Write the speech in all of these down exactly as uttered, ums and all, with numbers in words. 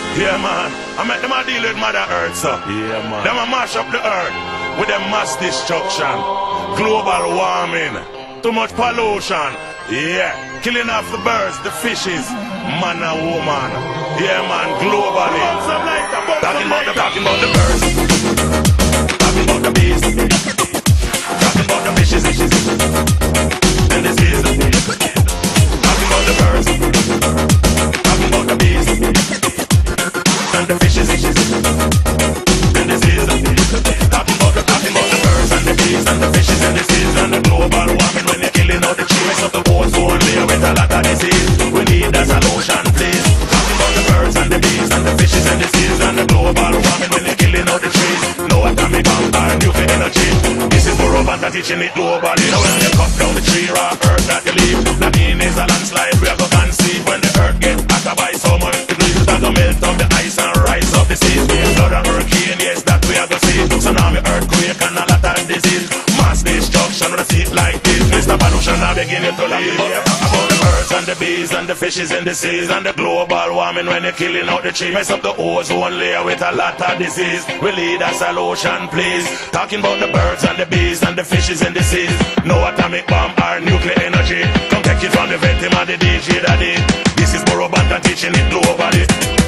Yeah, man. I met them a deal with Mother Earth, so. Yeah, man. Them a mash up the earth with them mass destruction, global warming, too much pollution. Yeah, killing off the birds, the fishes, man and woman. Yeah, man, globally. Talking about the, talking about the birds, talking about the bees, talking about the fishes, and the seas. Talking about the birds, talking about the bees, and the fishes, and the seas. Talking about the, talking about the birds and the bees and the fishes and the seas and the global warming when you're killing all the trees of the ozone layer with a lot of disease. We need a solution, please. Talking about the birds and the bees and the fishes and the seas and the global warming when you're killing all the trees. No atomic bomb or nuclear energy. This is Burro Banton teaching it globally. Now when you cut down the tree or earth that you leave, that mean is a landslide we are going to conceive. When the earth gets hotter by so much degrees, that will melt up the ice and rise up the seas. Flood and hurricane, yes, that we are going to see. Tsunami, earthquake and a lot of disease. Mass destruction when I see it like this. Mista pollution now beginning to leave. About the birds and the bees and the fishes in the seas and the global warming when you're killing out the trees. Mess up the ozone layer with a lot of disease. We need a solution, please. Talking about the birds and the bees and the fishes in the seas. No atomic bomb or nuclear energy. Come take it from the victim and the D J daddy. This is Burro Banton teaching it globally.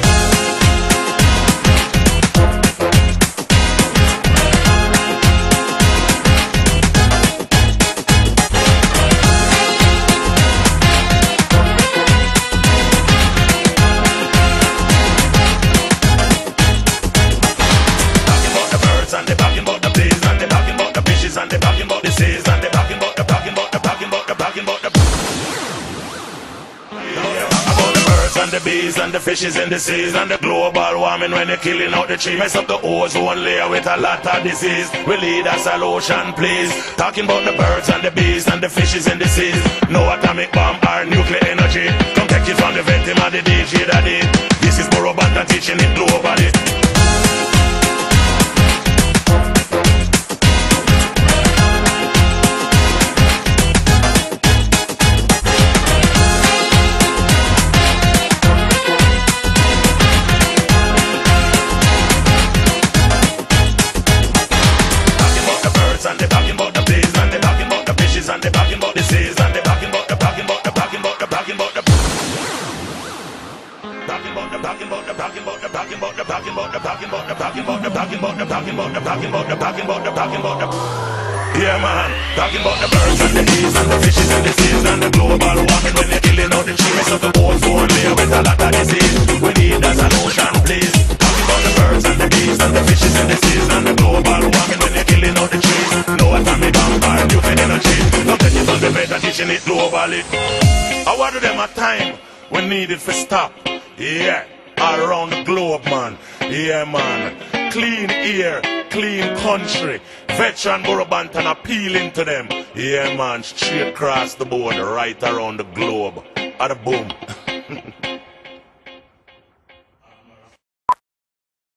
The bees and the fishes in the seas and the global warming when you're killing out the tree. Mess up the ozone layer with a lot of disease. We need a solution, please. Talking about the birds and the bees and the fishes in the seas. No atomic bomb or nuclear energy. Come take it from the victim and the D J daddy. This is Burro Banton teaching it globally. Yeah, man, talking about the birds and the bees and the fishes and the seas and the global warming when you're killing out the trees of the ozone layer with a lot of disease. We need a solution, please. Talking about the birds and the bees and the fishes and the seas and the global warming when you're killing out the trees. No atomic bomb or nuclear energy. Don't take it on the bed and teaching it globally. I water them a time when needed for stop. Yeah, around the globe, man. Yeah, man. Clean air, clean country. Veteran Burro Banton appealing to them. Yeah, man, straight across the board, right around the globe. At a boom.